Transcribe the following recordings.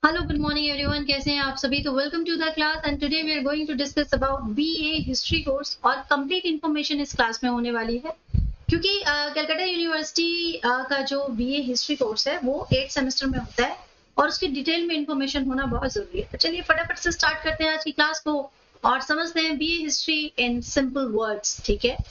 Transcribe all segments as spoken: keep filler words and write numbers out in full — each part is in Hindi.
हेलो गुड मॉर्निंग एवरीवन, कैसे हैं आप सभी। तो welcome to the class and today we are going to discuss about BA history course और कंप्लीट इन्फॉर्मेशन इस क्लास में होने वाली है क्योंकि कलकत्ता यूनिवर्सिटी का जो बीए हिस्ट्री कोर्स है वो एट सेमेस्टर में होता है और उसकी डिटेल में इंफॉर्मेशन होना बहुत जरूरी है। तो चलिए फटाफट से स्टार्ट करते हैं आज की क्लास को और समझते हैं BA history in simple words. ठीक है,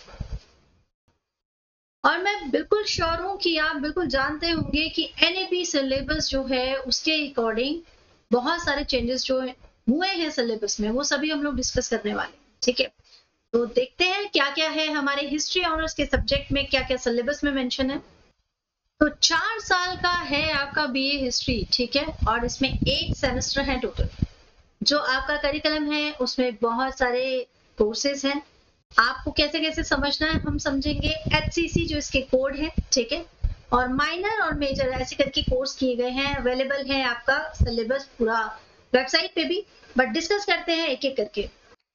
और मैं बिल्कुल श्योर हूं कि आप बिल्कुल जानते होंगे कि एनएपी सिलेबस जो है उसके अकॉर्डिंग बहुत सारे चेंजेस जो हुए हैं सिलेबस में वो सभी हम लोग डिस्कस करने वाले हैं। ठीक है, तो देखते हैं क्या क्या है हमारे हिस्ट्री ऑनर्स के सब्जेक्ट में, क्या क्या सिलेबस में मेंशन है। तो चार साल का है आपका बीए हिस्ट्री, ठीक है, और इसमें एट सेमेस्टर है टोटल। जो आपका करिकुलम है उसमें बहुत सारे कोर्सेज हैं। आपको कैसे कैसे समझना है हम समझेंगे। एचसीसी जो इसके कोड है, ठीक है, और माइनर और मेजर ऐसे करके कोर्स किए गए हैं। अवेलेबल है आपका सिलेबस पूरा वेबसाइट पे भी, बट डिस्कस करते हैं एक एक करके।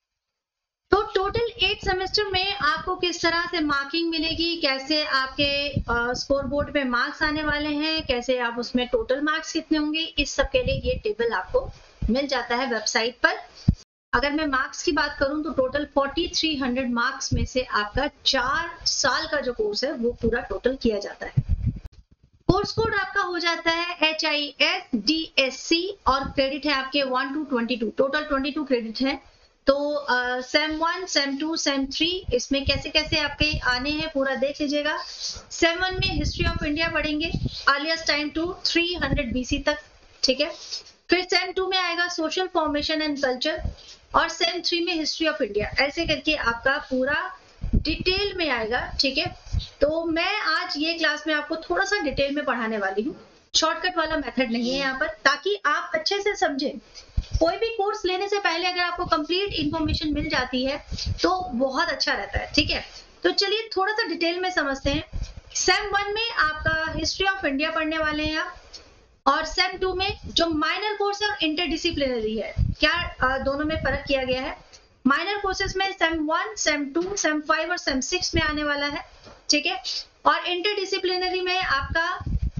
तो टोटल एट सेमेस्टर में आपको किस तरह से मार्किंग मिलेगी, कैसे आपके स्कोर बोर्ड पे मार्क्स आने वाले हैं, कैसे आप उसमें टोटल मार्क्स कितने होंगे, इस सब के लिए ये टेबल आपको मिल जाता है वेबसाइट पर। अगर मैं मार्क्स की बात करूं तो टोटल तैंतालीस सौ मार्क्स में से आपका चार साल का जो कोर्स है वो पूरा टोटल किया जाता है। कोर्स कोड आपका हो जाता है H I S D S C और क्रेडिट है आपके one two twenty two, total twenty two credit है। तो sem one, sem two, sem three, इसमें कैसे कैसे आपके आने हैं पूरा देख लीजिएगा। सेम वन में हिस्ट्री ऑफ इंडिया पढ़ेंगे earliest time to three hundred BC तक, ठीक है। फिर सेम टू में आएगा सोशल फॉर्मेशन एंड कल्चर और सेम थ्री में हिस्ट्री ऑफ इंडिया, ऐसे करके आपका पूरा डिटेल में आएगा। ठीक है, तो मैं आज ये क्लास में आपको थोड़ा सा डिटेल में पढ़ाने वाली हूँ, शॉर्टकट वाला मेथड नहीं है यहाँ पर, ताकि आप अच्छे से समझें। कोई भी कोर्स लेने से पहले अगर आपको कंप्लीट इंफॉर्मेशन मिल जाती है तो बहुत अच्छा रहता है। ठीक है, तो चलिए थोड़ा सा डिटेल में समझते हैं। सेम वन में आपका हिस्ट्री ऑफ इंडिया पढ़ने वाले हैं आप, और सेम टू में जो माइनर कोर्स है इंटरडिसिप्लिनरी है। क्या आ, दोनों में फर्क किया गया है। माइनर कोर्सेज में sem one, sem two, sem five और सेम सिक्स में आने वाला है, ठीक है। और इंटरडिसिप्लिनरी में आपका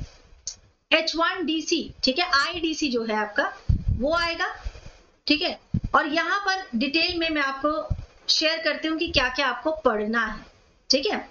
एच वन डी सी, ठीक है, आई डी सी जो है आपका वो आएगा, ठीक है। और यहाँ पर डिटेल में मैं आपको शेयर करती हूँ कि क्या क्या आपको पढ़ना है, ठीक है।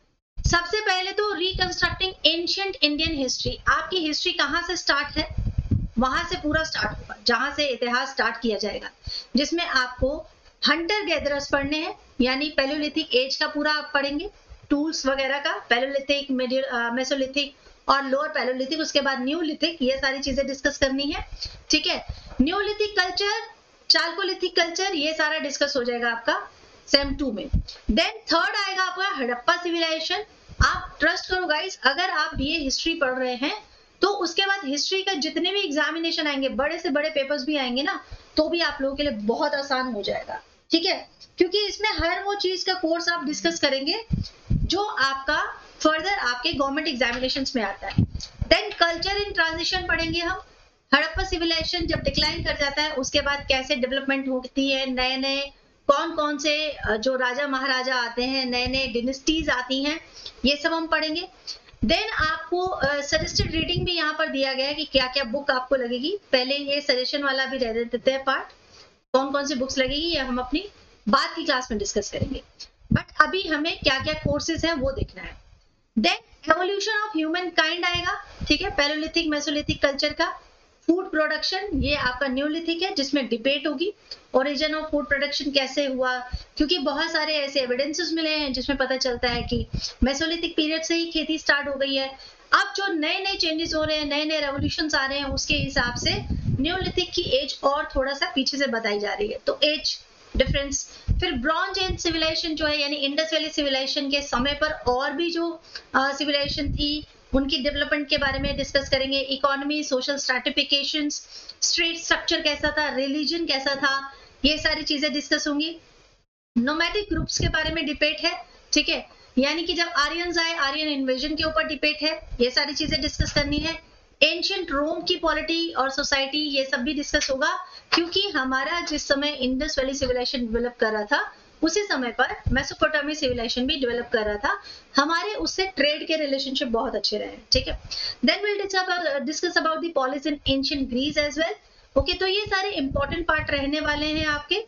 सबसे पहले तो रिकंस्ट्रक्टिंग एंशिएंट इंडियन हिस्ट्री। आपकी हिस्ट्री कहाँ से स्टार्ट है वहां से पूरा स्टार्ट होगा, जहां से इतिहास स्टार्ट किया जाएगा, जिसमें आपको हंटर गैदरर्स पढ़ने हैं, यानी पैलियोलिथिक एज का पूरा आप पढ़ेंगे, टूल्स वगैरह का, पैलियोलिथिक, मेसोलिथिक और लोअर पैलियोलिथिक, उसके बाद न्यूलिथिक, ये सारी चीजें डिस्कस करनी है, ठीक है। न्यूलिथिक कल्चर, चालकोलिथिक कल्चर, ये सारा डिस्कस हो जाएगा आपका सेम टू में। देन थर्ड आएगा आपका हड़प्पा सिविलाइजेशन। आप ट्रस्ट करो गाइस, अगर आप बीए हिस्ट्री पढ़ रहे हैं तो उसके बाद हिस्ट्री का जितने भी एग्जामिनेशन आएंगे, बड़े से बड़े पेपर्स भी आएंगे ना, तो भी आप लोगों के लिए बहुत आसान हो जाएगा, ठीक है, क्योंकि इसमें हर वो चीज का कोर्स आप डिस्कस करेंगे जो आपका फर्दर आपके गवर्नमेंट एग्जामिनेशंस में आता है। देन कल्चर इन ट्रांजिशन पढ़ेंगे हम। हड़प्पा सिविलाइजेशन जब डिक्लाइन कर जाता है उसके बाद कैसे डेवलपमेंट होती है, नए नए कौन कौन से जो राजा महाराजा आते हैं, नए नए डिनेस्टीज आती हैं, ये सब हम पढ़ेंगे। देन आपको सजेस्टेड uh, रीडिंग भी यहाँ पर दिया गया है कि क्या क्या बुक आपको लगेगी। पहले ये सजेशन वाला भी रह देते हैं पार्ट, कौन कौन सी बुक्स लगेगी ये हम अपनी बाद की क्लास में डिस्कस करेंगे, बट अभी हमें क्या क्या कोर्सेज हैं वो देखना है। Then evolution of human kind आएगा, ठीक है, पैलियोलिथिक मेसोलिथिक कल्चर का। फूड प्रोडक्शन, ये आपका न्यूलिथिक है जिसमें डिबेट होगी, ओरिजिन ऑफ फूड प्रोडक्शन कैसे हुआ, क्योंकि बहुत सारे ऐसे एविडेंसेस मिले हैं जिसमें पता चलता है कि मेसोलिथिक पीरियड से ही खेती स्टार्ट हो गई है। अब जो नए नए चेंजेस हो रहे हैं, नए नए रेवोल्यूशंस आ रहे हैं, उसके हिसाब से न्यूलिथिक की एज और थोड़ा सा पीछे से बताई जा रही है, तो एज डिफरेंस। फिर ब्रॉन्ज एज सिविलाइजेशन जो है, यानी इंडस वैली सिविलाइजेशन के समय पर और भी जो सिविलाइजेशन थी उनकी डेवलपमेंट के बारे में डिस्कस करेंगे। Economy, social stratification, state structure कैसा था, रिलीजन कैसा था, ये सारी चीजें डिस्कस होंगी। नोमैडिक ग्रुप्स के बारे में डिबेट है, ठीक है, यानी कि जब आर्यंस आए, आर्यन इन्वेजन के ऊपर डिबेट है, ये सारी चीजें डिस्कस करनी है। एंशिएंट रोम की पॉलिटी और सोसाइटी, ये सब भी डिस्कस होगा, क्योंकि हमारा जिस समय इंडस वैली सिविलाइजेशन डेवलप कर रहा था उसी समय पर मेसोपोटामी सिविलाइजेशन भी डेवलप कर रहा था, हमारे उससे ट्रेड के रिलेशनशिप बहुत अच्छे रहे, ठीक है। Then will discuss about the polis in ancient Greece as well. Okay, तो ये सारे इंपॉर्टेंट पार्ट रहने वाले हैं आपके।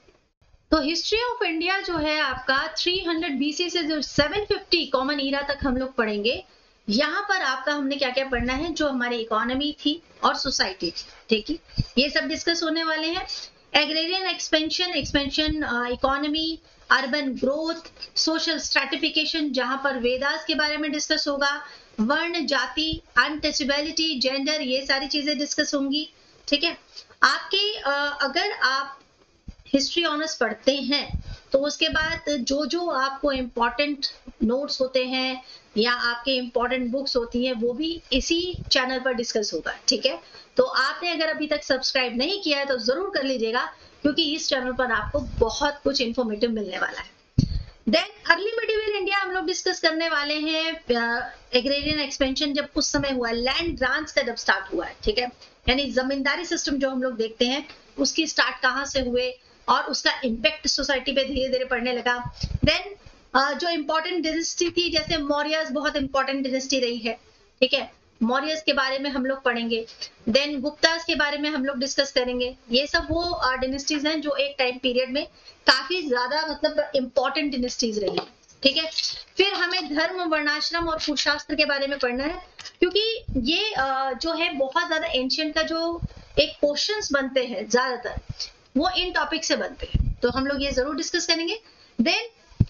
तो हिस्ट्री ऑफ इंडिया जो है आपका तीन सौ बीसी से जो सात सौ पचास कॉमन ईरा तक हम लोग पढ़ेंगे। यहाँ पर आपका हमने क्या क्या पढ़ना है, जो हमारी इकोनॉमी थी और सोसाइटी थी, ठीक है, ये सब डिस्कस होने वाले हैं। Agrarian expansion, expansion economy, urban growth, social stratification जहां पर वेदास के बारे में डिस्कस होगा, वर्ण, जाति, अनटचेबिलिटी, जेंडर, ये सारी चीजें डिस्कस होंगी, ठीक है। आपकी अगर आप हिस्ट्री ऑनर्स पढ़ते हैं तो उसके बाद जो जो आपको इम्पोर्टेंट नोट्स होते हैं या आपके इम्पोर्टेंट बुक्स होती हैं वो भी इसी चैनल पर डिस्कस होगा, ठीक है। तो आपने अगर अभी तक सब्सक्राइब नहीं किया है तो जरूर कर लीजिएगा, क्योंकि इस चैनल पर आपको बहुत कुछ इन्फॉर्मेटिव मिलने वाला है। देन अर्ली मिडिवल इंडिया हम लोग डिस्कस करने वाले हैं। एग्रेरियन एक्सपेंशन जब उस समय हुआ, लैंड ग्रांट्स का जब स्टार्ट हुआ है, ठीक है, यानी जमींदारी सिस्टम जो हम लोग देखते हैं उसकी स्टार्ट कहाँ से हुए और उसका इम्पैक्ट सोसाइटी पे धीरे धीरे पड़ने लगा। देन uh, जो इम्पोर्टेंट डिनेस्टी थी, जैसे मौर्यस बहुत इंपॉर्टेंट डिनेस्टी रही है, ठीक है, मौर्यस के बारे में हम लोग पढ़ेंगे। देन गुप्तास के बारे में हम लोग डिस्कस करेंगे। ये सब वो डिनेस्टीज हैं जो एक टाइम पीरियड में काफी ज्यादा मतलब इम्पोर्टेंट डिनेस्टीज रही है, ठीक है। फिर हमें धर्म, वर्णाश्रम और कुशास्त्र के बारे में पढ़ना है, क्योंकि ये uh, जो है बहुत ज्यादा एंशिएंट का जो एक क्वेश्चंस बनते हैं ज्यादातर वो इन टॉपिक से बनते हैं, तो हम लोग ये जरूर डिस्कस करेंगे। देन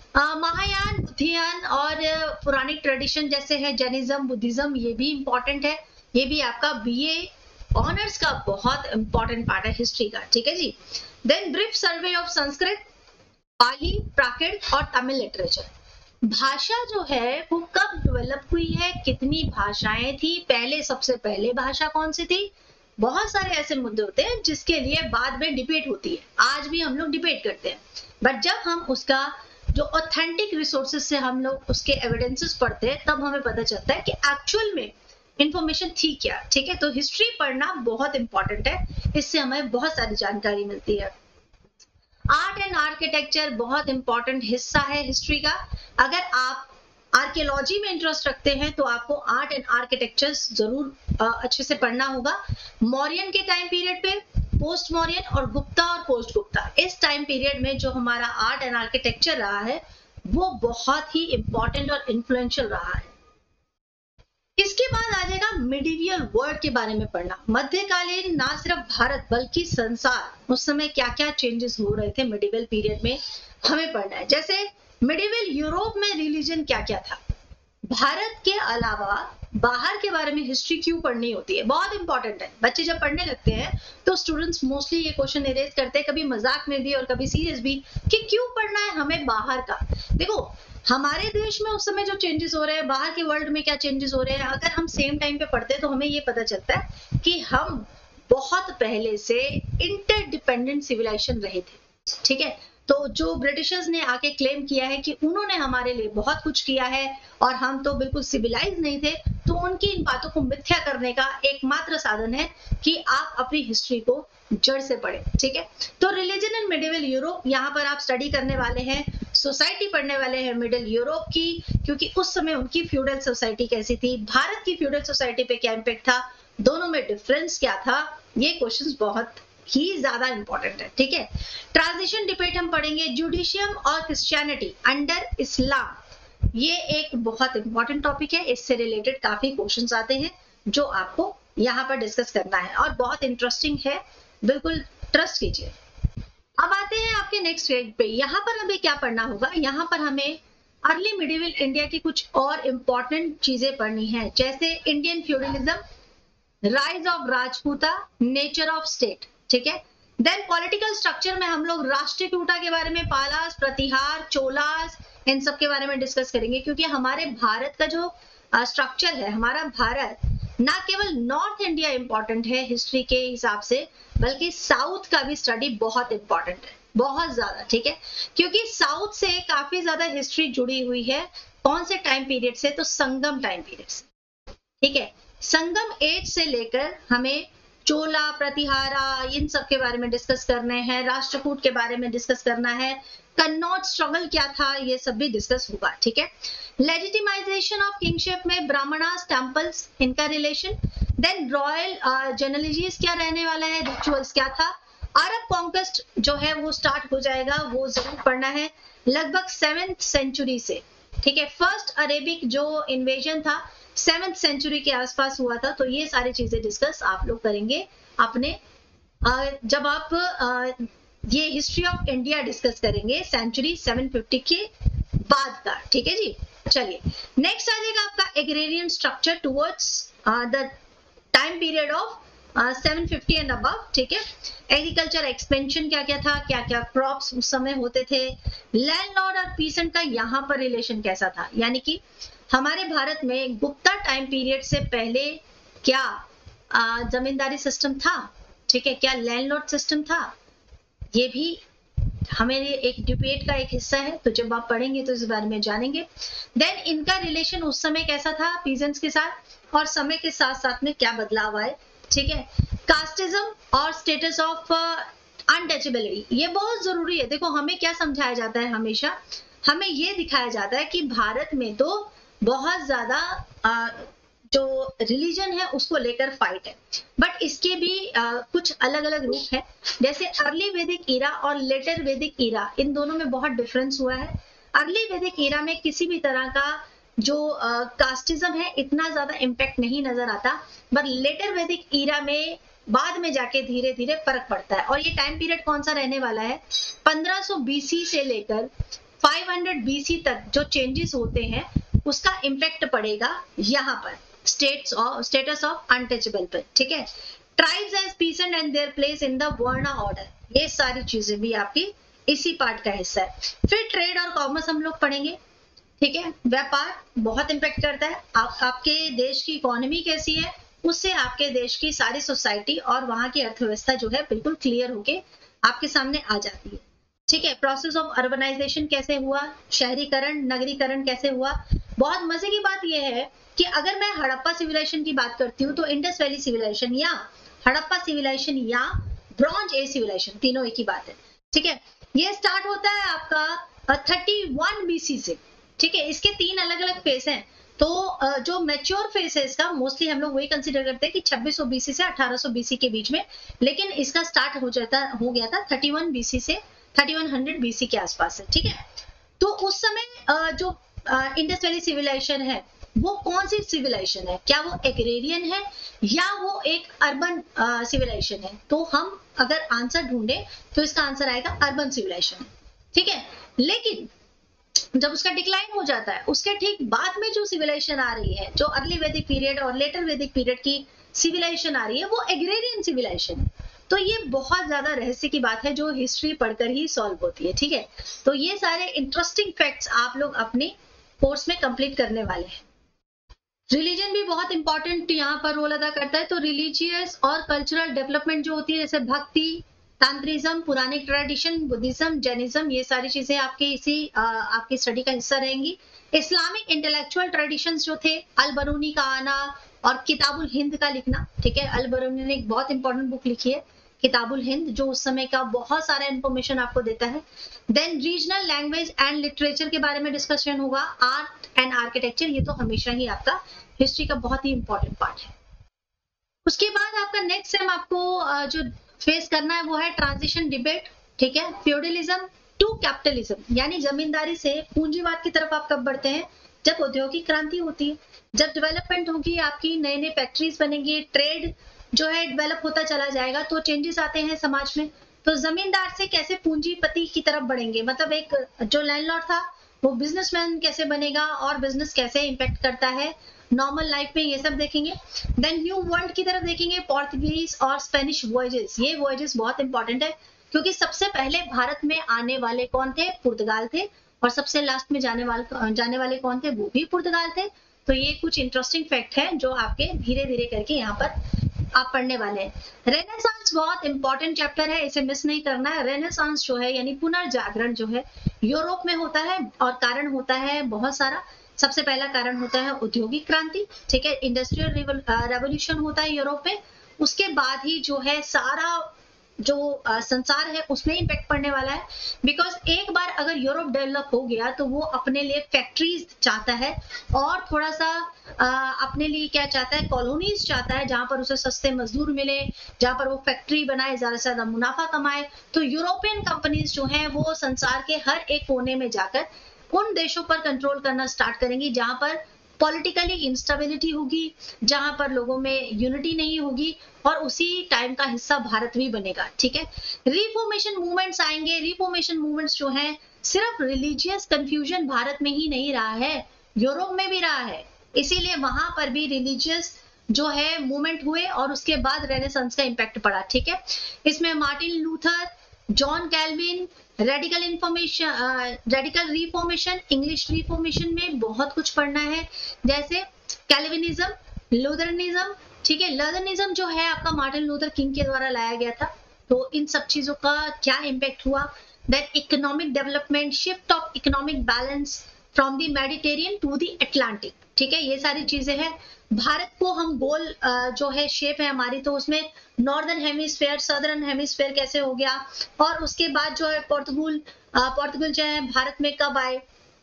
महायान, बुद्धियान और पुरानिक ट्रेडिशन जैसे है जैनिज्म, बुद्धिज्म, ये भी इंपॉर्टेंट है, ये भी आपका बीए ऑनर्स का बहुत इंपॉर्टेंट पार्ट है हिस्ट्री का, ठीक है जी। Then brief survey of Sanskrit, Pali, Prakrit और तमिल लिटरेचर। भाषा जो है वो कब डेवलप हुई है, कितनी भाषाएं थी, पहले सबसे पहले भाषा कौन सी थी, बहुत सारे ऐसे मुद्दे होते हैं जिसके लिए बाद में डिबेट होती है, आज भी हम लोग डिबेट करते हैं, बट जब हम उसका जो ऑथेंटिक रिसोर्सेज से हम लोग उसके एविडेंसेस पढ़ते हैं तब हमें पता चलता है कि एक्चुअल में इंफॉर्मेशन थी क्या, ठीक है। तो हिस्ट्री पढ़ना बहुत इंपॉर्टेंट है, इससे हमें बहुत सारी जानकारी मिलती है। आर्ट एंड आर्किटेक्चर बहुत इंपॉर्टेंट हिस्सा है हिस्ट्री का। अगर आप आर्कियोलॉजी में इंटरेस्ट रखते हैं तो आपको आर्ट एंड आर्किटेक्चर जरूर अच्छे से पढ़ना होगा। मौर्यन के टाइम पीरियड पे, पोस्ट मौर्यन और गुप्ता और पोस्ट गुप्ता, इस टाइम पीरियड में जो हमारा आर्ट एंड आर्किटेक्चर रहा है वो बहुत ही इंपॉर्टेंट और इन्फ्लुएंशियल रहा है। इसके बाद आ जाएगा मिडिवियल वर्ल्ड के बारे में पढ़ना। मध्यकालीन ना सिर्फ भारत बल्कि संसार, उस समय क्या क्या चेंजेस हो रहे थे मिडिवियल पीरियड में, हमें पढ़ना है। जैसे मिडिवियल यूरोप में रिलीजन क्या क्या था, भारत के अलावा बाहर के बारे में हिस्ट्री क्यों पढ़नी होती है, बहुत इंपॉर्टेंट है। बच्चे जब पढ़ने लगते हैं तो स्टूडेंट्स मोस्टली ये क्वेश्चन रेज करते हैं, कभी मजाक में भी और कभी सीरियस भी, कि क्यों पढ़ना है हमें बाहर का। देखो हमारे देश में उस समय जो चेंजेस हो रहे हैं, बाहर के वर्ल्ड में क्या चेंजेस हो रहे हैं, अगर हम सेम टाइम पे पढ़ते हैं तो हमें ये पता चलता है कि हम बहुत पहले से इंटरडिपेंडेंट सिविलाइजेशन रहे थे, ठीक है। तो जो ब्रिटिशर्स ने आके क्लेम किया है कि उन्होंने हमारे लिए बहुत कुछ किया है और हम तो बिल्कुल सिविलाइज नहीं थे, तो उनकी इन बातों को मिथ्या करने का एकमात्र साधन है कि आप अपनी हिस्ट्री को जड़ से पढ़ें, ठीक है। तो रिलीजन इन मिडिवल यूरोप, यहाँ पर आप स्टडी करने वाले हैं, सोसाइटी पढ़ने वाले हैं मिडिल यूरोप की, क्योंकि उस समय उनकी फ्यूडल सोसाइटी कैसी थी, भारत की फ्यूडल सोसाइटी पे क्या इम्पैक्ट था, दोनों में डिफरेंस क्या था, ये क्वेश्चंस बहुत ही ज्यादा इंपॉर्टेंट है, ठीक है। ट्रांजिशन डिबेट हम पढ़ेंगे, जुडिशियम और क्रिश्चियनिटी अंडर इस्लाम, ये एक बहुत इंपॉर्टेंट टॉपिक है, इससे रिलेटेड काफी क्वेश्चंस आते हैं जो आपको यहाँ पर डिस्कस करना है और बहुत इंटरेस्टिंग है, बिल्कुल ट्रस्ट कीजिए। अब आते हैं आपके नेक्स्ट पेज पे, यहाँ पर हमें क्या पढ़ना होगा, यहाँ पर हमें अर्ली मिडिवल इंडिया की कुछ और इंपॉर्टेंट चीजें पढ़नी है, जैसे Indian feudalism, rise of Rajputa, nature of state, ठीक है। देन पॉलिटिकल स्ट्रक्चर में हम लोग राष्ट्रकूटा के बारे में, पालास, प्रतिहार, चोलास, इन सब के बारे में डिस्कस करेंगे, क्योंकि हमारे भारत का जो स्ट्रक्चर है, हमारा भारत ना केवल नॉर्थ इंडिया इंपॉर्टेंट है हिस्ट्री के हिसाब से, बल्कि साउथ का भी स्टडी बहुत इंपॉर्टेंट है, बहुत ज्यादा, ठीक है। क्योंकि साउथ से काफी ज्यादा हिस्ट्री जुड़ी हुई है, कौन से टाइम पीरियड से, तो संगम टाइम पीरियड से, ठीक है। संगम एज से लेकर हमें चोला, प्रतिहारा, इन सब के बारे में डिस्कस करने हैं, राष्ट्रकूट के बारे में डिस्कस करना है, कन्नौज स्ट्रगल क्या था, ये सब भी डिस्कस होगा, ठीक है। लेजिटिमाइजेशन ऑफ किंगशिप में ब्राह्मणास, टेम्पल्स, इनका रिलेशन, देन रॉयल जेनेलॉजीज क्या रहने वाला है, रिचुअल्स क्या था, अरब कॉन्क्वेस्ट जो है वो स्टार्ट हो जाएगा, वो जरूर पढ़ना है, लगभग सेवेंथ सेंचुरी से, ठीक है। फर्स्ट अरेबिक जो इन्वेजन था सेवेंथ सेंचुरी के आसपास हुआ था, तो ये सारी चीजें डिस्कस आप लोग करेंगे अपने जब आप ये हिस्ट्री ऑफ इंडिया डिस्कस करेंगे सेंचुरी सेवन फिफ्टी के बाद का, ठीक है जी। चलिए नेक्स्ट आ जाएगा आपका agrarian structure towards the time period of seven fifty and above, ठीक है। एग्रीकल्चर एक्सपेंशन क्या क्या था, क्या क्या क्रॉप्स उस समय होते थे, लैंडलॉर्ड और पीसेंट का यहाँ पर रिलेशन कैसा था, यानी कि हमारे भारत में गुप्ता टाइम पीरियड से पहले क्या आ, जमींदारी सिस्टम था, ठीक है, क्या लैंडलॉर्ड सिस्टम था, ये भी हमें एक डिबेट का एक हिस्सा है, तो जब आप पढ़ेंगे तो इस बारे में जानेंगे। देन इनका रिलेशन उस समय कैसा था पीजेंट्स के साथ, और समय के साथ साथ में क्या बदलाव आए, ठीक है। कास्टिज्म और स्टेटस ऑफ अनटचेबिलिटी, ये बहुत जरूरी है। देखो हमें क्या समझाया जाता है, हमेशा हमें ये दिखाया जाता है कि भारत में तो बहुत ज्यादा जो रिलीजन है उसको लेकर फाइट है, बट इसके भी आ, कुछ अलग अलग रूप है। जैसे अर्ली वैदिक ईरा और लेटर वैदिक ईरा, इन दोनों में बहुत डिफरेंस हुआ है। अर्ली वैदिक ईरा में किसी भी तरह का जो कास्टिज्म है इतना ज्यादा इम्पैक्ट नहीं नजर आता, बट लेटर वैदिक ईरा में बाद में जाके धीरे धीरे फर्क पड़ता है। और ये टाइम पीरियड कौन सा रहने वाला है, पंद्रह सौ बीसी से लेकर पाँच सौ बीसी तक जो चेंजेस होते हैं उसका इम्पैक्ट पड़ेगा यहाँ पर states of status of untouchable पर, ठीक है। Tribes as peasant and their place in the varna order, ये सारी चीजें भी आपकी इसी पार्ट का हिस्सा है। फिर ट्रेड और कॉमर्स हम लोग पढ़ेंगे, ठीक है। व्यापार बहुत इम्पैक्ट करता है, आप, आपके देश की इकोनॉमी कैसी है उससे आपके देश की सारी सोसाइटी और वहां की अर्थव्यवस्था जो है बिल्कुल क्लियर होके आपके सामने आ जाती है, ठीक है। प्रोसेस ऑफ अर्बनाइजेशन कैसे हुआ, शहरीकरण नगरीकरण कैसे हुआ। बहुत मजे की बात यह है कि अगर मैं हड़प्पा सिविलाइजेशन की बात करती हूँ तो इंडस वैली सिविलाइजेशन या हड़प्पा सिविलाइजेशन या ब्रॉन्ज एज सिविलाइजेशन, तीनों एक ही बात है, ठीक है। ये स्टार्ट होता है आपका थर्टी वन बीसी से, ठीक है। इसके तीन अलग अलग फेस हैं, तो जो मैच्योर फेस है इसका मोस्टली हम लोग वही कंसीडर करते हैं कि छब्बीस सौ बीसी से अठारह सौ बीसी के बीच में, लेकिन इसका स्टार्ट हो जाता हो गया था थर्टी वन बीसी से थर्टी वन हंड्रेड बीसी के आसपास है, ठीक है। तो उस समय जो इंडस वैली सिविलाइजेशन है वो कौन सी सिविलाइजेशन है, क्या वो एग्रेरियन है या वो एक अर्बन सिविलाइजेशन है। तो हम अगर आंसर ढूंढे तो इसका आंसर आएगा अर्बन सिविलाइजेशन, ठीक है। लेकिन जब उसका डिक्लाइन हो जाता है उसके ठीक बाद में जो सिविलाइजेशन आ रही है, जो अर्ली वैदिक पीरियड और लेटर वैदिक पीरियड की सिविलाइजेशन आ रही है, वो एग्रेरियन सिविलाइजेशन है। तो ये बहुत ज्यादा रहस्य की बात है जो हिस्ट्री पढ़कर ही सॉल्व होती है, ठीक है। तो ये सारे इंटरेस्टिंग फैक्ट्स आप लोग अपने कोर्स में कंप्लीट करने वाले हैं। रिलीजन भी बहुत इंपॉर्टेंट यहाँ पर रोल अदा करता है, तो रिलीजियस और कल्चरल डेवलपमेंट जो होती है, जैसे भक्ति, तांत्रिज्म, पुराने ट्रेडिशन, बुद्धिज्म, जैनिज्म, ये सारी चीजें आपके इसी आ, आपकी स्टडी का हिस्सा रहेंगी। इस्लामिक इंटेलेक्चुअल ट्रेडिशंस जो थे, अल बरूनी का आना और किताबुल हिंद का लिखना, ठीक है। अल बरूनी ने एक बहुत इंपॉर्टेंट बुक लिखी है किताबुल हिंद, जो उस समय का बहुत सारा इंफॉर्मेशन आपको देता है। Then regional language and literature के बारे में डिस्कशन होगा। आर्ट एंड आर्किटेक्चर, ये तो हमेशा ही आपका हिस्ट्री का बहुत ही इंपॉर्टेंट पार्ट है। उसके बाद आपका नेक्स्ट सेम आपको जो फेस करना है वो है ट्रांजिशन डिबेट, ठीक है। फ्यूडलिज्म टू कैपिटलिज्म, यानी जमींदारी से पूंजीवाद की तरफ आप कब बढ़ते हैं, जब औद्योगिक क्रांति होती है, जब डेवलपमेंट होगी, आपकी नए नए फैक्ट्रीज बनेंगी, ट्रेड जो है डेवलप होता चला जाएगा, तो चेंजेस आते हैं समाज में। तो जमींदार से कैसे पूंजीपति की तरफ बढ़ेंगे, मतलब एक जो लैंडलॉर्ड था वो बिजनेसमैन कैसे बनेगा और बिजनेस कैसे इंपैक्ट करता है नॉर्मल लाइफ में, ये सब देखेंगे। देन न्यू वर्ल्ड की तरफ देखेंगे, पोर्तुगीज और स्पेनिश वॉयजेस। ये वॉयजेस बहुत इंपॉर्टेंट है क्योंकि सबसे पहले भारत में आने वाले कौन थे, पुर्तगाल थे, और सबसे लास्ट में जाने वाले जाने वाले कौन थे, वो भी पुर्तगाल थे। तो ये कुछ इंटरेस्टिंग फैक्ट है जो आपके धीरे धीरे करके यहाँ पर आप पढ़ने वाले हैं। रेनेसांस बहुत इंपॉर्टेंट चैप्टर है, इसे मिस नहीं करना है। रेनेसांस जो है यानी पुनर्जागरण जो है यूरोप में होता है, और कारण होता है बहुत सारा। सबसे पहला कारण होता है औद्योगिक क्रांति, ठीक है। इंडस्ट्रियल रेवोल्यूशन होता है यूरोप में। उसके बाद ही जो है सारा जो आ, संसार है उसमें इम्पैक्ट पड़ने वाला है। बिकॉज एक बार अगर यूरोप डेवलप हो गया तो वो अपने लिए फैक्ट्रीज चाहता है और थोड़ा सा आ, अपने लिए क्या चाहता है, कॉलोनीज चाहता है जहां पर उसे सस्ते मजदूर मिले, जहां पर वो फैक्ट्री बनाए, ज्यादा से ज्यादा मुनाफा कमाए। तो यूरोपियन कंपनीज जो हैं वो संसार के हर एक कोने में जाकर उन देशों पर कंट्रोल करना स्टार्ट करेंगी जहां पर पॉलिटिकली इंस्टेबिलिटी होगी, जहां पर लोगों में यूनिटी नहीं होगी, और उसी टाइम का हिस्सा भारत भी बनेगा। ठीक है, रिफॉर्मेशन मूवमेंट्स आएंगे। रिफॉर्मेशन मूवमेंट्स जो हैं सिर्फ रिलीजियस कंफ्यूजन भारत में ही नहीं रहा है, यूरोप में भी रहा है, इसीलिए वहां पर भी रिलीजियस जो है मूवमेंट हुए और उसके बाद रेनेसांस का इम्पैक्ट पड़ा। ठीक है, इसमें Martin Luther, John Calvin, radical information, radical reformation, English reformation में बहुत कुछ पढ़ना है, जैसे कैल्विनिज्म, लूथरनिज्म। ठीक है, लूथरनिज्म जो है आपका मार्टिन लूथर किंग के द्वारा लाया गया था। तो इन सब चीजों का क्या इम्पैक्ट हुआ, that economic development, shift of economic balance from the Mediterranean to the Atlantic. ठीक है, ये सारी चीजें हैं। भारत को हम गोल जो है शेप है हमारी, तो उसमें नॉर्दर्न हेमिस्फेयर, सदर्न हेमिस्फेयर कैसे हो गया, और उसके बाद जो है पोर्तुगल पोर्तुगल जो है भारत में कब आए,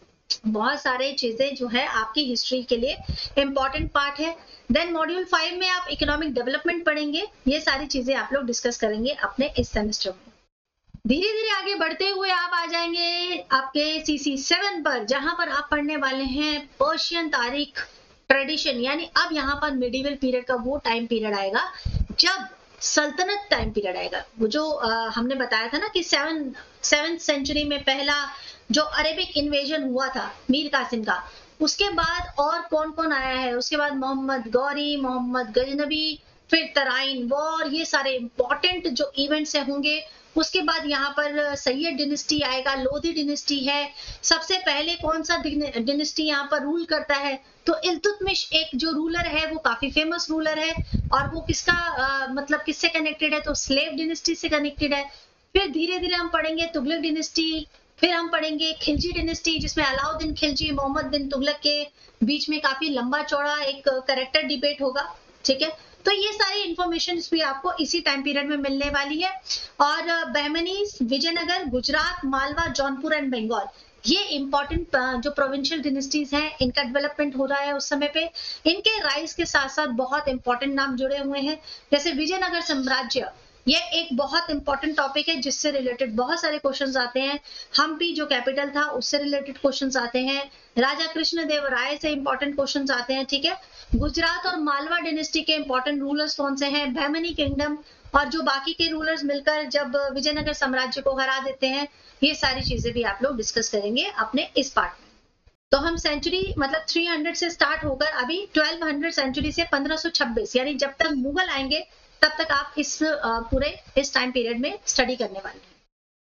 बहुत सारे चीजें जो है आपकी हिस्ट्री के लिए इंपॉर्टेंट पार्ट है। देन मॉड्यूल फाइव में आप इकोनॉमिक डेवलपमेंट पढ़ेंगे, ये सारी चीजें आप लोग डिस्कस करेंगे अपने इस सेमेस्टर में। धीरे धीरे आगे बढ़ते हुए आप आ जाएंगे आपके सी सी सेवन पर, जहां पर आप पढ़ने वाले हैं पर्शियन तारीख, ट्रेडिशन, यानी अब यहाँ पर मिडिवल पीरियड का वो टाइम पीरियड आएगा जब सल्तनत टाइम पीरियड आएगा। वो जो आ, हमने बताया था ना कि सेवन सेवेंथ सेंचुरी में पहला जो अरेबिक इन्वेजन हुआ था मीर कासिम का, उसके बाद और कौन कौन आया है, उसके बाद मोहम्मद गौरी, मोहम्मद गजनबी, फिर तराइन वॉर, ये सारे इंपॉर्टेंट जो इवेंट्स होंगे। उसके बाद यहाँ पर सैयद डिनेस्टी आएगा, लोधी डिनेस्टी है। सबसे पहले कौन सा डिनेस्टी यहाँ पर रूल करता है, तो इल्तुतमिश एक जो रूलर है वो काफी फेमस रूलर है, और वो किसका आ, मतलब किससे कनेक्टेड है, तो स्लेव डिनेस्टी से कनेक्टेड है। फिर धीरे धीरे हम पढ़ेंगे तुगलक डिनेस्टी, फिर हम पढ़ेंगे खिलजी डिनेस्टी, जिसमें अलाउद्दीन खिलजी, मोहम्मद बिन तुगलक के बीच में काफी लंबा चौड़ा एक कैरेक्टर डिबेट होगा। ठीक है, तो ये सारी इंफॉर्मेशन भी आपको इसी टाइम पीरियड में मिलने वाली है। और बहमनीज, विजयनगर, गुजरात, मालवा, जौनपुर एंड बंगाल, ये इंपॉर्टेंट जो प्रोविंशियल डिनेस्टीज हैं, इनका डेवलपमेंट हो रहा है उस समय पे। इनके राइज के साथ साथ बहुत इंपॉर्टेंट नाम जुड़े हुए हैं, जैसे विजयनगर साम्राज्य, ये एक बहुत इंपॉर्टेंट टॉपिक है जिससे रिलेटेड बहुत सारे क्वेश्चंस आते हैं। हम्पी जो कैपिटल था उससे रिलेटेड क्वेश्चंस आते हैं, राजा कृष्णदेव राय से इंपॉर्टेंट क्वेश्चंस आते हैं। ठीक है, गुजरात और मालवा डिनेस्टी के इंपॉर्टेंट रूलर्स कौन से हैं, बहमनी किंगडम, और जो बाकी के रूलर्स मिलकर जब विजयनगर साम्राज्य को हरा देते हैं, ये सारी चीजें भी आप लोग डिस्कस करेंगे अपने इस पार्ट में। तो हम सेंचुरी मतलब तीन सौ से स्टार्ट होकर अभी बारह सौ सेंचुरी से पंद्रह सौ छब्बीस, यानी जब तक मुगल आएंगे तब तक आप इस पूरे इस टाइम पीरियड में स्टडी करने वाले हैं।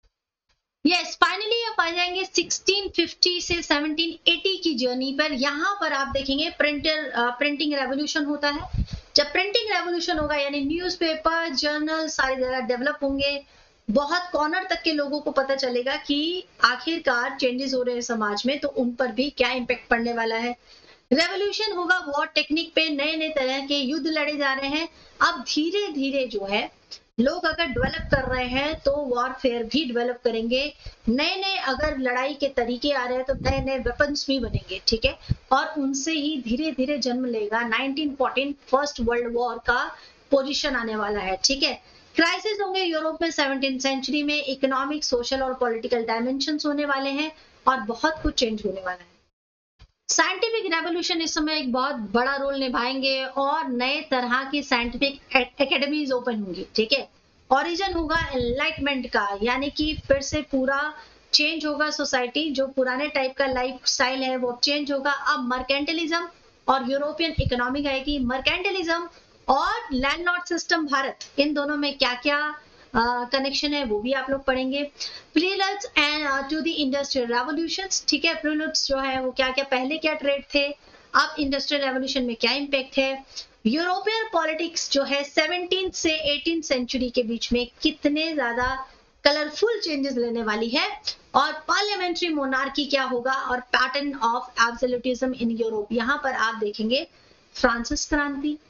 यस, फाइनली आप आ जाएंगे सोलह सौ पचास से सत्रह सौ अस्सी की जर्नी पर। यहाँ पर आप देखेंगे प्रिंटर प्रिंटिंग रेवोल्यूशन होता है। जब प्रिंटिंग रेवोल्यूशन होगा यानी न्यूज़पेपर, जर्नल सारी जगह डेवलप होंगे, बहुत कॉर्नर तक के लोगों को पता चलेगा कि आखिरकार चेंजेस हो रहे हैं समाज में, तो उन पर भी क्या इम्पैक्ट पड़ने वाला है। रेवोल्यूशन होगा, वॉर टेक्निक पे नए नए तरह के युद्ध लड़े जा रहे हैं। अब धीरे धीरे जो है लोग अगर डेवलप कर रहे हैं तो वॉरफेयर भी डेवलप करेंगे, नए नए अगर लड़ाई के तरीके आ रहे हैं तो नए नए वेपन्स भी बनेंगे। ठीक है, और उनसे ही धीरे धीरे जन्म लेगा nineteen fourteen first world war का पोजीशन आने वाला है। ठीक है, क्राइसिस होंगे यूरोप में सेवनटीन सेंचुरी में, इकोनॉमिक, सोशल और पॉलिटिकल डायमेंशंस होने वाले हैं, और बहुत कुछ चेंज होने वाला है। साइंटिफिक रेवोल्यूशन इस समय एक बहुत बड़ा रोल निभाएंगे और नए तरह की साइंटिफिक एकेडमीज ओपन होंगी। ठीक है, ओरिजिन होगा एनलाइटमेंट का, यानी कि फिर से पूरा चेंज होगा सोसाइटी, जो पुराने टाइप का लाइफ स्टाइल है वो चेंज होगा। अब मर्केंटलिज्म और यूरोपियन इकोनॉमिक आएगी। मर्केंटलिज्म और लैंडलॉर्ड सिस्टम भारत, इन दोनों में क्या क्या कनेक्शन uh, है वो भी आप लोग पढ़ेंगे। Preludes and to the industrial revolutions. ठीक है, प्रीलुड्स जो है वो क्या क्या पहले क्या ट्रेड थे, अब इंडस्ट्रियल रेवोल्यूशन में क्या इम्पैक्ट है। यूरोपियन पॉलिटिक्स जो है सेवनटीन से एटीन सेंचुरी के बीच में कितने ज्यादा कलरफुल चेंजेस लेने वाली है, और पार्लियामेंट्री मोनार्की क्या होगा, और pattern of absolutism in Europe. यहाँ पर आप देखेंगे फ्रांसिस क्रांति,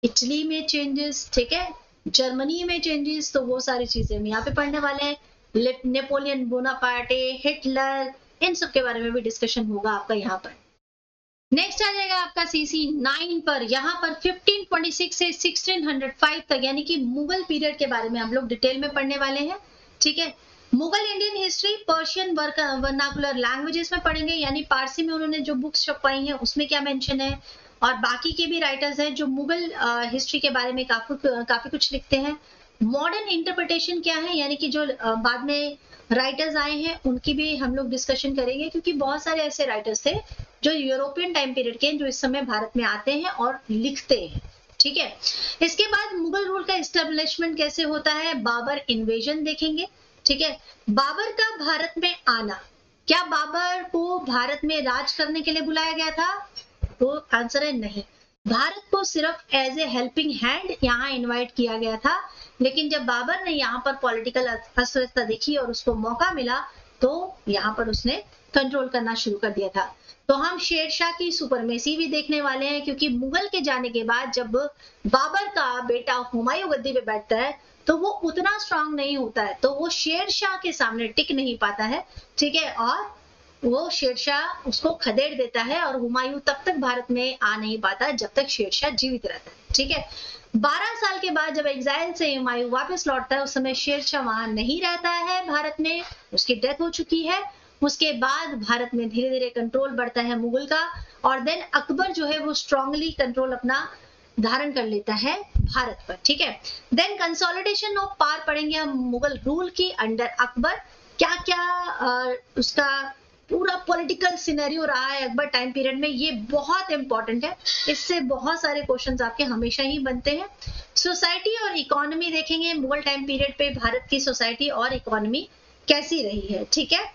इटली में चेंजेस, ठीक है, जर्मनी में चेंजेस, तो वो सारी चीजें हम यहाँ पे पढ़ने वाले हैं। नेपोलियन बोनापार्टे, हिटलर, इन सब के बारे में भी डिस्कशन होगा आपका यहाँ पर। नेक्स्ट आ जाएगा आपका सीसी नाइन पर, यहाँ पर फिफ्टीन ट्वेंटी सिक्स से सिक्सटीन हंड्रेड फाइव तक यानी कि मुगल पीरियड के बारे में हम लोग डिटेल में पढ़ने वाले हैं, ठीक है। Mughal Indian history Persian vernacular languages में पढ़ेंगे, यानी पारसी में उन्होंने जो बुक्स छपवाई हैं उसमें क्या मेंशन है, और बाकी के भी राइटर्स हैं जो मुगल हिस्ट्री के बारे में काफी काफी कुछ लिखते हैं। मॉडर्न इंटरप्रिटेशन क्या है, यानी कि जो बाद में राइटर्स आए हैं उनकी भी हम लोग डिस्कशन करेंगे, क्योंकि बहुत सारे ऐसे राइटर्स थे जो यूरोपियन टाइम पीरियड के जो इस समय भारत में आते हैं और लिखते हैं, ठीक है। इसके बाद मुगल रूल का एस्टेब्लिशमेंट कैसे होता है, बाबर इन्वेजन देखेंगे, ठीक है। बाबर का भारत में आना, क्या बाबर को भारत में राज करने के लिए बुलाया गया था, तो आंसर है नहीं। भारत को सिर्फ एज ए हेल्पिंग हैंड यहाँ इनवाइट किया गया था, लेकिन जब बाबर ने यहाँ पर पॉलिटिकल अस्वस्थता देखी और उसको मौका मिला तो यहाँ पर उसने कंट्रोल करना शुरू कर दिया था। तो हम शेरशाह की सुपरमेसी भी देखने वाले हैं, क्योंकि मुगल के जाने के बाद जब बाबर का बेटा हुमायूं गद्दी पे बैठता है तो वो उतना स्ट्रांग नहीं होता है, तो वो शेरशाह के सामने टिक नहीं पाता है, ठीक है, और वो शेरशाह उसको खदेड़ देता है और हुमायूं तब तक भारत में आ नहीं पाता जब तक शेरशाह जीवित रहता है, ठीक है। बारह साल के बाद जब एग्जाइल से हुमायूं वापस लौटता है, उस समय शेरशाह वहां नहीं रहता है भारत में, उसकी डेथ हो चुकी है। उसके बाद भारत में धीरे धीरे कंट्रोल बढ़ता है मुगल का, और देन अकबर जो है वो स्ट्रांगली कंट्रोल अपना धारण कर लेता है भारत पर, ठीक है। देन कंसोलिडेशन ऑफ पावर पढ़ेंगे हम मुगल रूल की अंडर अकबर, क्या क्या आ, उसका पूरा पॉलिटिकल सिनेरियो रहा है अकबर टाइम पीरियड में, ये बहुत इंपॉर्टेंट है, इससे बहुत सारे क्वेश्चंस आपके हमेशा ही बनते हैं। सोसाइटी और इकोनॉमी देखेंगे, मुगल टाइम पीरियड पे भारत की सोसाइटी और इकोनॉमी कैसी रही है, ठीक है।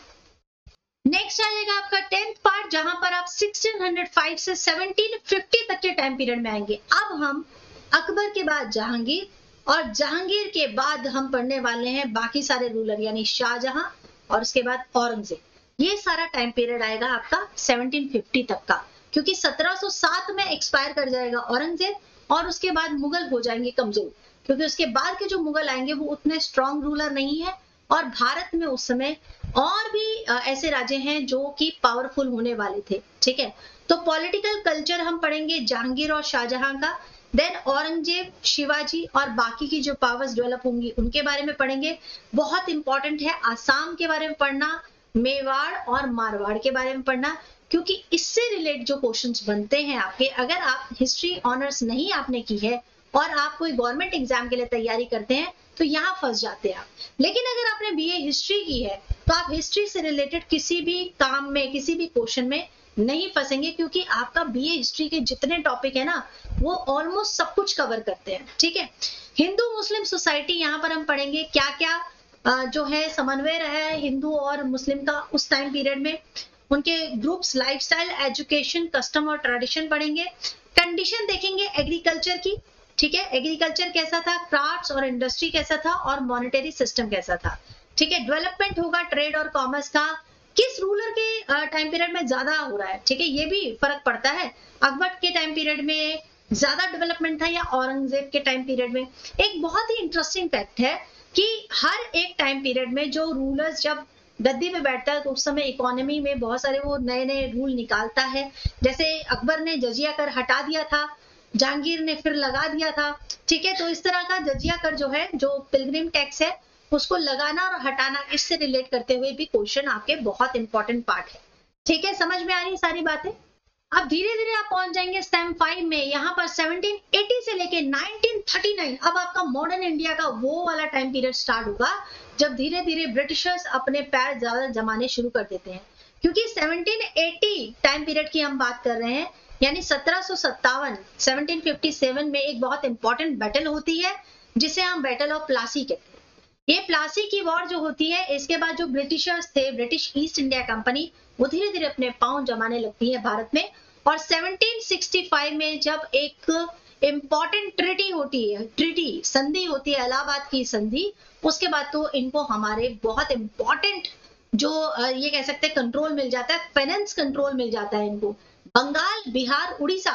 नेक्स्ट आ जाएगा आपका टेंथ पार्ट, जहां पर आप सिक्सटीन हंड्रेड फाइव से सेवनटीन फिफ्टी तक के टाइम पीरियड में आएंगे। अब हम अकबर के बाद जहांगीर, और जहांगीर के बाद हम पढ़ने वाले हैं बाकी सारे रूलर, यानी शाहजहां, और उसके बाद औरंगजेब। ये सारा टाइम पीरियड आएगा आपका सेवनटीन फिफ्टी तक का, क्योंकि सत्रह सौ सात में एक्सपायर कर जाएगा औरंगजेब, और उसके बाद मुगल हो जाएंगे कमजोर, क्योंकि उसके बाद के जो मुगल आएंगे वो उतने स्ट्रॉन्ग रूलर नहीं है, और भारत में उस समय और भी ऐसे राज्य हैं जो कि पावरफुल होने वाले थे, ठीक है। तो पॉलिटिकल कल्चर हम पढ़ेंगे जहांगीर और शाहजहां का, देन औरंगजेब, शिवाजी और बाकी की जो पावर्स डेवलप होंगी उनके बारे में पढ़ेंगे। बहुत इंपॉर्टेंट है आसाम के बारे में पढ़ना, मेवाड़ और मारवाड़ के बारे में पढ़ना, क्योंकि इससे रिलेटेड जो क्वेश्चंस बनते हैं आपके, अगर आप हिस्ट्री ऑनर्स नहीं आपने की है और आप कोई गवर्नमेंट एग्जाम के लिए तैयारी करते हैं तो यहाँ फंस जाते हैं आप। लेकिन अगर आपने बीए हिस्ट्री की है तो आप हिस्ट्री से रिलेटेड किसी भी काम में, किसी भी क्वेश्चन में नहीं फंसेंगे, क्योंकि आपका बीए हिस्ट्री के जितने टॉपिक है ना वो ऑलमोस्ट सब कुछ कवर करते हैं, ठीक है। हिंदू मुस्लिम सोसाइटी यहाँ पर हम पढ़ेंगे, क्या क्या जो है समन्वय रहा है हिंदू और मुस्लिम का उस टाइम पीरियड में, उनके ग्रुप्स, लाइफस्टाइल, एजुकेशन, कस्टम और ट्रेडिशन पढ़ेंगे। कंडीशन देखेंगे एग्रीकल्चर की, ठीक है, एग्रीकल्चर कैसा था, क्राफ्ट्स और इंडस्ट्री कैसा था, और मॉनेटरी सिस्टम कैसा था, ठीक है। डेवलपमेंट होगा ट्रेड और कॉमर्स का, किस रूलर के टाइम पीरियड में ज्यादा हो रहा है, ठीक है, ये भी फर्क पड़ता है, अकबर के टाइम पीरियड में ज्यादा डेवलपमेंट था या औरंगजेब के टाइम पीरियड में। एक बहुत ही इंटरेस्टिंग फैक्ट है कि हर एक टाइम पीरियड में जो रूलर्स जब गद्दी पे बैठता है तो उस समय इकोनॉमी में बहुत सारे वो नए नए रूल निकालता है, जैसे अकबर ने जजिया कर हटा दिया था, जहांगीर ने फिर लगा दिया था, ठीक है। तो इस तरह का जजिया कर जो है, जो पिलग्रिम टैक्स है, उसको लगाना और हटाना, इससे रिलेट करते हुए भी क्वेश्चन आपके बहुत इंपॉर्टेंट पार्ट है, ठीक है। समझ में आ रही है सारी बातें। अब धीरे धीरे आप पहुंच जाएंगे स्टेम फाइव में, यहाँ पर सेवनटीन एटी से लेके नाइनटीन थर्टी नाइन, अब आपका मॉडर्न इंडिया का वो वाला टाइम पीरियड स्टार्ट होगा जब धीरे धीरे ब्रिटिशर्स अपने पैर ज्यादा जमाने शुरू कर देते हैं, क्योंकि सेवनटीन एटी टाइम पीरियड की हम बात कर रहे हैं, यानी सत्रह सौ सत्तावन, सेवनटीन फिफ्टी सेवन में एक बहुत इंपॉर्टेंट बैटल होती है जिसे हम बैटल ऑफ प्लासी कहते हैं। ये प्लासी की वॉर जो होती है, इसके बाद जो ब्रिटिशर्स थे, ब्रिटिश ईस्ट इंडिया कंपनी, वो धीरे धीरे अपने पांव जमाने लगती है भारत में, और सेवनटीन सिक्सटी फाइव में जब एक इंपॉर्टेंट ट्रीटी होती है, ट्रीटी संधि होती है, इलाहाबाद की संधि, उसके बाद तो इनको हमारे बहुत इंपॉर्टेंट जो ये कह सकते हैं कंट्रोल मिल जाता है, फाइनेंस कंट्रोल मिल जाता है इनको। बंगाल, बिहार, उड़ीसा,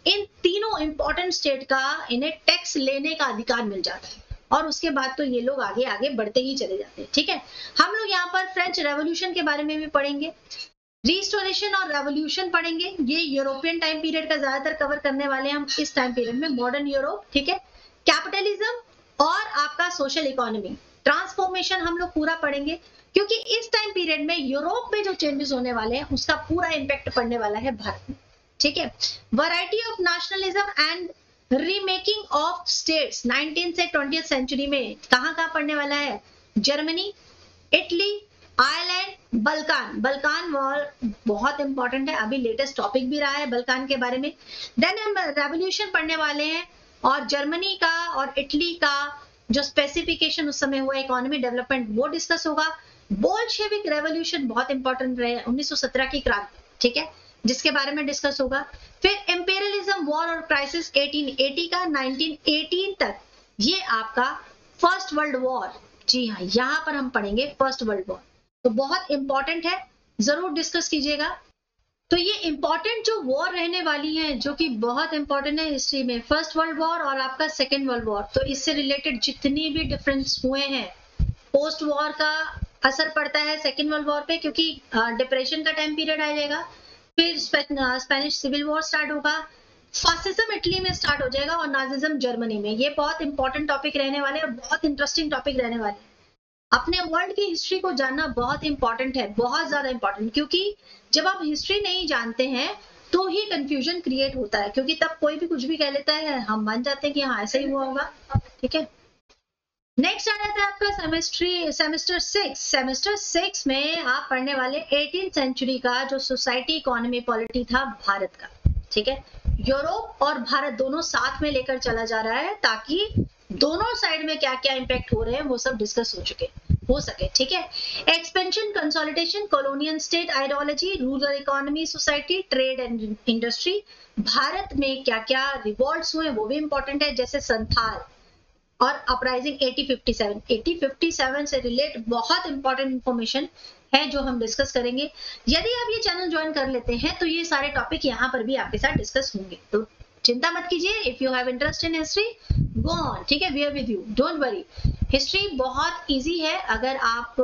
इन तीनों इंपॉर्टेंट स्टेट का इन्हें टैक्स लेने का अधिकार मिल जाता है और उसके बाद तो ये लोग आगे आगे बढ़ते ही चले जाते हैं। ठीक है, हम लोग यहाँ पर फ्रेंच रेवोल्यूशन के बारे में भी पढ़ेंगे, रिस्टोरेशन और रेवोल्यूशन पढ़ेंगे। ये यूरोपियन टाइम पीरियड का ज्यादातर कवर करने वाले हैं हम इस टाइम पीरियड में, मॉडर्न यूरोप। ठीक है, कैपिटलिज्म और आपका सोशल इकोनॉमी ट्रांसफॉर्मेशन हम लोग पूरा पढ़ेंगे, क्योंकि इस टाइम पीरियड में यूरोप में जो चेंजेस होने वाले हैं उसका पूरा इंपैक्ट पड़ने वाला है भारत में। ठीक है, variety of nationalism and remaking of states nineteen से ट्वेंटियथ सेंचुरी में कहां कहां पढ़ने वाला है, Germany, Italy, Ireland, Balkan. Balkan war बहुत इंपॉर्टेंट है, अभी लेटेस्ट टॉपिक भी रहा है बल्कान के बारे में। देन हम रेवोल्यूशन पढ़ने वाले हैं और जर्मनी का और इटली का जो स्पेसिफिकेशन उस समय हुआ, इकोनॉमी डेवलपमेंट, वो डिस्कस होगा। बोल्शेविक रेवोल्यूशन बहुत इंपॉर्टेंट रहे, उन्नीस सौ सत्रह की क्रांति, ठीक है, जिसके बारे में डिस्कस होगा। फिर इंपीरियलिज्म वॉर और क्राइसिस अठारह सौ अस्सी का नाइनटीन एटीन तक, ये आपका फर्स्ट वर्ल्ड वॉर। जी हाँ, यहाँ पर हम पढ़ेंगे फर्स्ट वर्ल्ड वॉर, तो बहुत इंपॉर्टेंट है, जरूर डिस्कस कीजिएगा। तो ये इंपॉर्टेंट जो वॉर रहने वाली है, जो कि बहुत इंपॉर्टेंट है हिस्ट्री में, फर्स्ट वर्ल्ड वॉर और आपका सेकेंड वर्ल्ड वॉर, तो इससे रिलेटेड जितनी भी डिफरेंस हुए हैं, पोस्ट वॉर का असर पड़ता है सेकेंड वर्ल्ड वॉर पे, क्योंकि डिप्रेशन का टाइम पीरियड आ जाएगा। फिर स्पेनिश सिविल वॉर स्टार्ट होगा, फासिज्म इटली में स्टार्ट हो जाएगा और नाजिज्म जर्मनी में। ये बहुत इंपॉर्टेंट टॉपिक रहने वाले हैं और बहुत इंटरेस्टिंग टॉपिक रहने वाले हैं। अपने वर्ल्ड की हिस्ट्री को जानना बहुत इंपॉर्टेंट है, बहुत ज्यादा इंपॉर्टेंट, क्योंकि जब आप हिस्ट्री नहीं जानते हैं तो ही कंफ्यूजन क्रिएट होता है, क्योंकि तब कोई भी कुछ भी कह लेता है, हम मान जाते हैं कि हाँ ऐसा ही हुआ होगा। ठीक है, नेक्स्ट आ जाता है आपका semester semester six. Semester six में आप पढ़ने वाले एटीन सेंचुरी का जो सोसाइटी, इकोनॉमी, पॉलिटी था भारत का। ठीक है, यूरोप और भारत दोनों साथ में लेकर चला जा रहा है, ताकि दोनों साइड में क्या क्या इंपैक्ट हो रहे हैं वो सब डिस्कस हो चुके हो सके। ठीक है, expansion, consolidation, colonial state ideology, rural economy, society, trade and industry. Bharat में क्या क्या रिवॉल्ट्स हुए वो भी इंपॉर्टेंट है, जैसे संथाल और uprising eighteen fifty seven. Eighteen fifty seven से रिलेट बहुत इंपॉर्टेंट इंफॉर्मेशन है जो हम डिस्कस करेंगे। यदि आप ये चैनल ज्वाइन कर लेते हैं तो ये सारे टॉपिक यहाँ पर भी आपके साथ डिस्कस होंगे, तो चिंता मत कीजिए। If you have interest in history, go on. ठीक है, we are with you, don't worry. History बहुत इजी है, अगर आप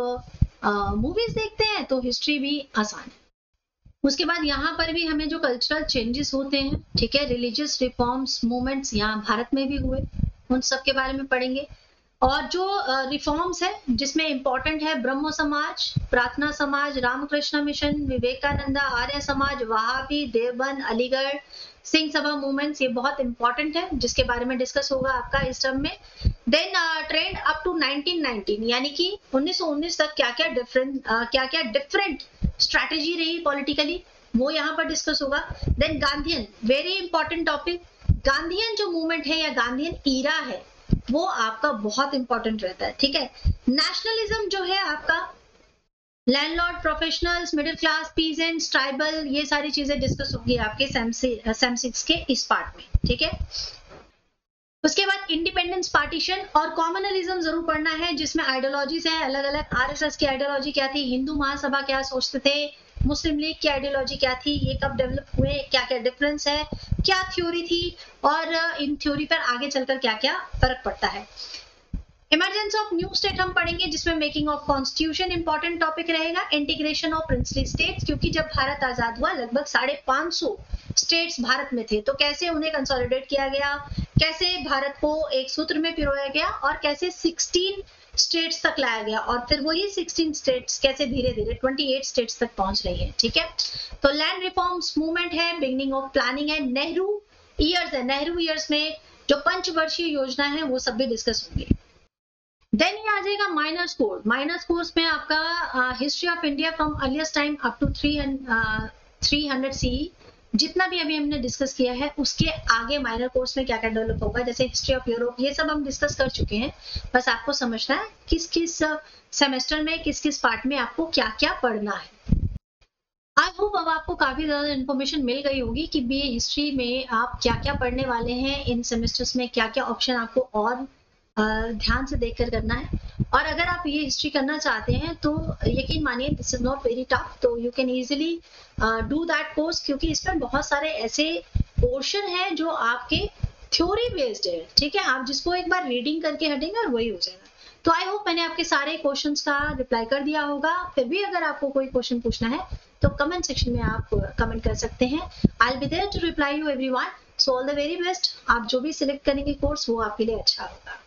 मूवीज uh, देखते हैं तो हिस्ट्री भी आसान है। उसके बाद यहाँ पर भी हमें जो कल्चरल चेंजेस होते हैं, ठीक है, रिलीजियस रिफॉर्म्स मूवमेंट्स यहाँ भारत में भी हुए, उन सब के बारे में पढ़ेंगे। और जो रिफॉर्म्स है जिसमें इंपॉर्टेंट है ब्रह्मो समाज, प्रार्थना समाज, रामकृष्ण मिशन, विवेकानंदा, आर्य समाज, वहाबी, देवबंद, अलीगढ़, सिंह सभा मूवमेंट्स, ये बहुत इंपॉर्टेंट है जिसके बारे में डिस्कस होगा आपका इस टर्म में। Then trend up to nineteen nineteen, यानी कि उन्नीस सौ उन्नीस तक क्या क्या डिफरेंट क्या क्या डिफरेंट स्ट्रैटेजी रही पॉलिटिकली, वो यहाँ पर डिस्कस होगा। Then Gandhian, very important topic. Gandhian जो मूवमेंट है या गांधीयन ईरा है वो आपका बहुत इंपॉर्टेंट रहता है। ठीक है, नेशनलिज्म जो है आपका, landlord, professionals, middle class, peasants, tribal, ये सारी चीजें डिस्कस होगी आपके सेम सिक्स के इस पार्ट में। ठीक है, उसके बाद इंडिपेंडेंस, पार्टीशन और कॉमनलिज्म जरूर पढ़ना है, जिसमें आइडियोलॉजीज है अलग अलग। आरएसएस की आइडियोलॉजी क्या थी, हिंदू महासभा क्या सोचते थे, मुस्लिम लीग की आइडियोलॉजी क्या थी, ये कब डेवलप हुए, क्या क्या डिफरेंस है, क्या थ्योरी थी, और इन थ्योरी पर आगे चलकर क्या क्या फर्क पड़ता है। इमरजेंस ऑफ न्यू स्टेट हम पढ़ेंगे, जिसमें making of constitution important topic रहेगा। इंटीग्रेशन ऑफ प्रिंसली स्टेट्स, क्योंकि जब भारत आजाद हुआ लगभग साढ़े पांच सौ स्टेट्स भारत में थे, तो कैसे उन्हें कंसोलिडेट किया गया, कैसे भारत को एक सूत्र में पिरोया गया और कैसे सोलह स्टेट्स तक लाया गया, और फिर वही सोलह स्टेट्स कैसे धीरे धीरे अट्ठाईस स्टेट्स तक पहुंच रही है। ठीक है, तो लैंड रिफॉर्म्स मूवमेंट है, बिगनिंग ऑफ प्लानिंग है, नेहरू ईयर्स है, नेहरू ईयर्स में जो पंचवर्षीय योजना है वो सब भी डिस्कस होंगे। देन ये आ जाएगा माइनर्स कोर्स। माइनर्स कोर्स में आपका history of India from earliest time up to three hundred C, जितना भी अभी हमने डिस्कस किया है उसके आगे माइनर कोर्स में क्या क्या डेवलप होगा, जैसे हिस्ट्री ऑफ यूरोप, ये सब हम डिस्कस कर चुके हैं। बस आपको समझना है किस किस सेमेस्टर में किस किस पार्ट में आपको क्या क्या पढ़ना है। आई होप अब आपको काफी ज्यादा इन्फॉर्मेशन मिल गई होगी कि बी ए हिस्ट्री में आप क्या क्या पढ़ने वाले हैं, इन सेमेस्टर्स में क्या क्या ऑप्शन आपको और ध्यान से देखकर करना है। और अगर आप ये हिस्ट्री करना चाहते हैं तो यकीन मानिए this is not very tough, तो you can easily do that course, क्योंकि इसमें बहुत सारे ऐसे पोर्शन है जो आपके थ्योरी बेस्ड है, ठीक है, आप जिसको एक बार रीडिंग करके हटेंगे और वही हो जाएगा। तो आई होप मैंने आपके सारे क्वेश्चंस का रिप्लाई कर दिया होगा। फिर भी अगर आपको कोई क्वेश्चन पूछना है तो कमेंट सेक्शन में आप कमेंट कर सकते हैं। I will be there to reply you everyone. So all the very best. आप जो भी सिलेक्ट करेंगे कोर्स वो आपके लिए अच्छा होगा।